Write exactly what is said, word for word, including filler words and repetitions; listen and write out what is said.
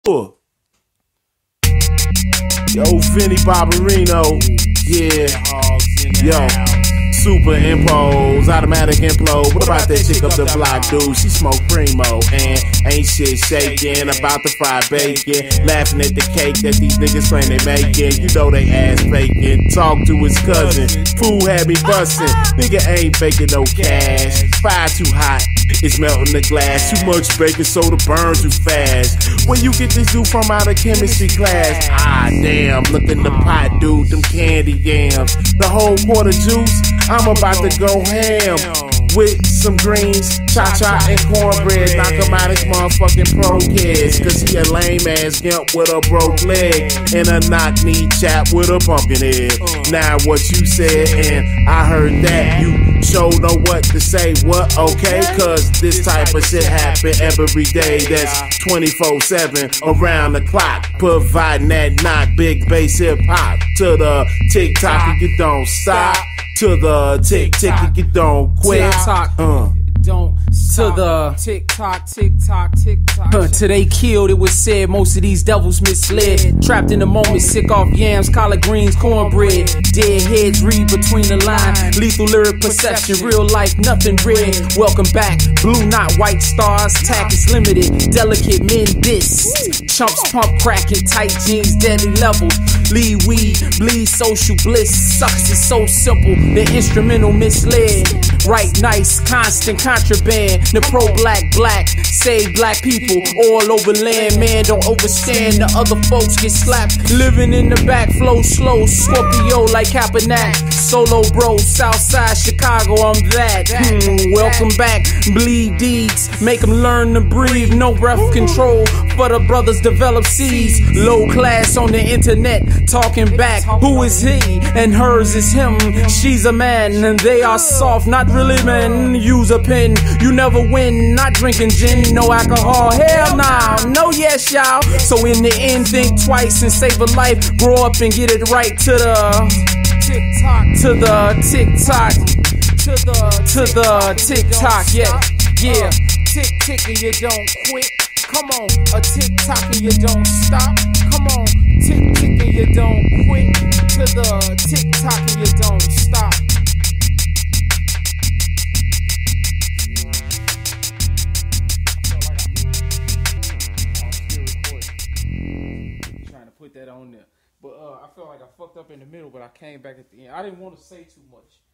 Yo, Vinny Barbarino, yeah, yo, superimpose, automatic implode. What about that chick up the block, dude? She smoke primo and ain't shit shaking, about to fry bacon, laughing at the cake that these niggas claim they making. You know they ass faking. Talk to his cousin, fool had me bustin'. Nigga ain't faking no cash. Fire too hot, it's melting the glass. Too much baking soda burns too fast. Where you get this dude from out of chemistry class? Ah damn, look in the pot, dude, them candy yams. The whole quart of juice, I'm about to go ham. With some greens, cha-cha and cornbread. Knock him out his motherfucking pro kids. Cause he a lame ass gimp with a broke leg and a knock knee chap with a pumpkin head. Now what you said and I heard that, you sure know what to say, what, okay? Cause this type of shit happen every day. That's twenty-four seven around the clock, providing that knock, big bass hip hop. To the tick-tock and you don't stop. To the tick-tick and you don't quit. Tick-tock, uh. don't to the tick-tock, tick-tock, tick-tock. Uh, till they killed, it was said most of these devils misled. Trapped in the moment, sick off yams, collard greens, cornbread. Dead heads read between the lines. Lethal lyric perception, real life, nothing red. Welcome back, blue not white stars. Tack is limited, delicate men diss. Chumps pump cracking, tight jeans, deadly level. Lead weed, bleed social bliss. Sucks is so simple, the instrumental misled. Right nice, constant contraband. The pro black black, save black people all over land. Man, don't overstand, the other folks get slapped. Living in the back, flow slow, Scorpio like Kaepernick. Solo bro, Southside Chicago, I'm that. Hmm, welcome back, bleed deeds, make them learn to breathe. No breath control for the brothers develop seeds. Low class on the internet, talking back. Who is he? And hers is him. She's a man, and they are soft, not really men. Use a pen, you never win. Not drinking gin, no alcohol. Hell nah, no yes y'all. So in the end, think twice and save a life. Grow up and get it right. To the tick-tock, to the tick-tock, to the to the tick-tock, yeah, yeah. Tick-tick and you don't quit. Come on, a tick-tock and you don't stop. Come on, tick-tick and you don't quit. To the tick-tock and you don't stop. Trying to put that on there, but uh, I felt like I fucked up in the middle, but I came back at the end. I didn't want to say too much.